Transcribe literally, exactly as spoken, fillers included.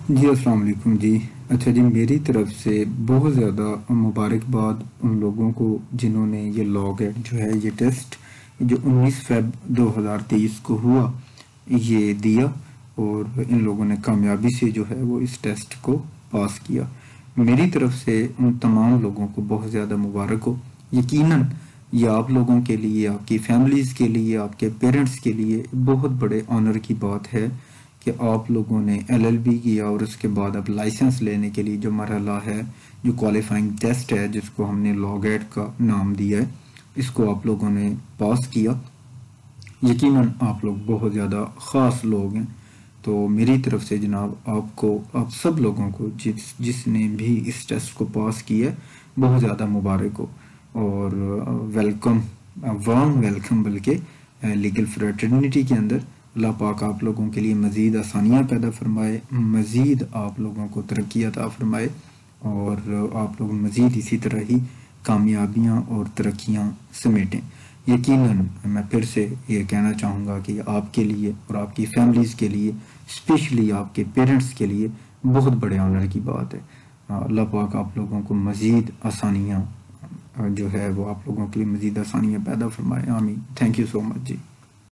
جی السلام علیکم جی. اچھا جی، میری طرف سے بہت زیادہ مبارکباد ان لوگوں کو جنہوں نے یہ لاگ ایڈ جو ہے یہ ٹیسٹ جو انیس فیب دو ہزار تیئیس کو ہوا یہ دیا، اور ان لوگوں نے کامیابی سے جو ہے وہ اس ٹیسٹ کو پاس کیا. میری طرف سے ان تمام لوگوں کو بہت زیادہ مبارک ہو. یقیناً یہ آپ لوگوں کے لیے، آپ کی فیملیز کے لیے، آپ کے پیرنٹس کے لیے بہت بڑے آنر کی بات ہے کہ آپ لوگوں نے ایل ایل بی کیا اور اس کے بعد اب لائسنس لینے کے لیے جو مرحلہ ہے، جو کوالیفائنگ ٹیسٹ ہے جس کو ہم نے لاگ ایڈ کا نام دیا ہے، اس کو آپ لوگوں نے پاس کیا. یقیناً آپ لوگ بہت زیادہ خاص لوگ ہیں. تو میری طرف سے جناب آپ کو، آپ سب لوگوں کو جس جس نے بھی اس ٹیسٹ کو پاس کیا ہے بہت زیادہ مبارک ہو، اور ویلکم، وارم ویلکم بلکہ لیگل فریٹرنیٹی کے اندر. اللہ پاک آپ لوگوں کے لیے مزید آسانیاں پیدا فرمائے، مزید آپ لوگوں کو ترقی عطا فرمائے، اور آپ لوگ مزید اسی طرح ہی کامیابیاں اور ترقیاں سمیٹیں. یقیناً میں پھر سے یہ کہنا چاہوں گا کہ آپ کے لیے اور آپ کی فیملیز کے لیے، اسپیشلی آپ کے پیرنٹس کے لیے بہت بڑے آنر کی بات ہے. اللہ پاک آپ لوگوں کو مزید آسانیاں جو ہے وہ آپ لوگوں کے لیے مزید آسانیاں پیدا فرمائے. آمین. Thank you so much G.